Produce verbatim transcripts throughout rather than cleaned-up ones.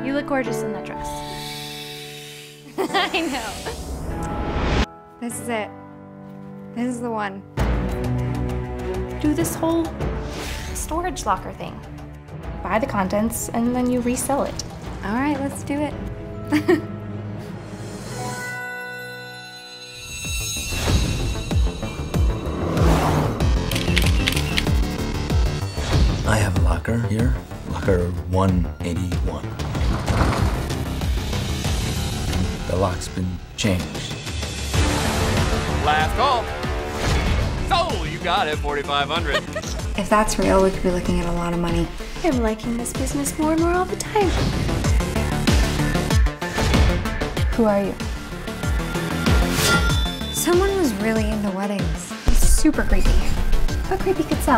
You look gorgeous in that dress. I know. This is it. This is the one. Do this whole storage locker thing. Buy the contents and then you resell it. All right, let's do it. I have a locker here, locker one eighty-one. The lock's been changed. Last call. Sold, you got it, forty-five hundred. If that's real, we could be looking at a lot of money. I'm liking this business more and more all the time. Who are you? Someone was really into weddings. He's super creepy. How creepy could sell?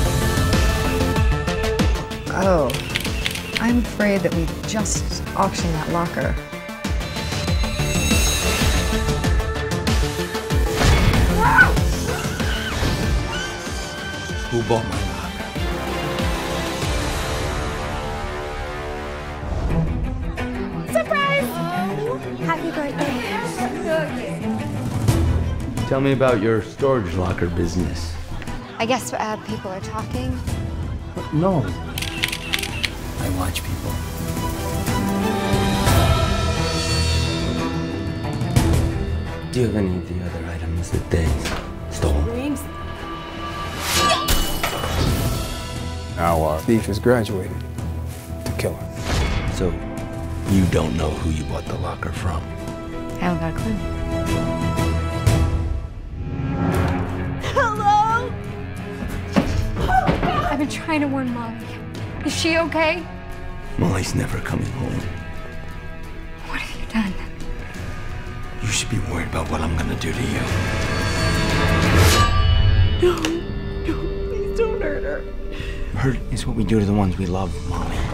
Oh, I'm afraid that we just auctioned that locker. Who bought my locker? Surprise! Happy birthday. Tell me about your storage locker business. I guess uh, people are talking. No. I watch people. Do you have any of the other items that they stole? Dreams. Now our thief has graduated to killer. So, you don't know who you bought the locker from? I haven't got a clue. Hello? I've been trying to warn Molly. Is she okay? Molly's never coming home. What have you done? You should be worried about what I'm gonna do to you. No, no, please don't hurt her. Hurt is what we do to the ones we love, Molly.